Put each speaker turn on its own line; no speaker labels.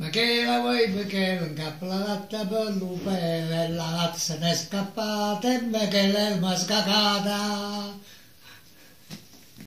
Perché la vuoi perché non cappa la latta per lupe, la latta se ne è scappata e me che l'elma scacata.